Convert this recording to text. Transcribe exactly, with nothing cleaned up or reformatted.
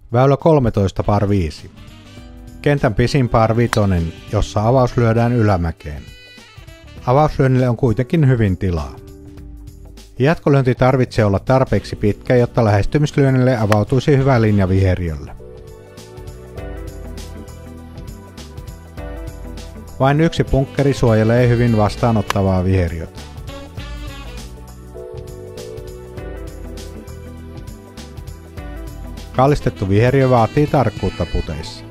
Väylä kolmetoista par viisi. Kentän pisin par vitonen, jossa avaus lyödään ylämäkeen. Avauslyönnille on kuitenkin hyvin tilaa. Jatkolyönti tarvitsee olla tarpeeksi pitkä, jotta lähestymislyönnille avautuisi hyvä linja viheriölle. Vain yksi punkkeri suojelee hyvin vastaanottavaa viheriötä. Kallistettu viheriö vaatii tarkkuutta puteissa.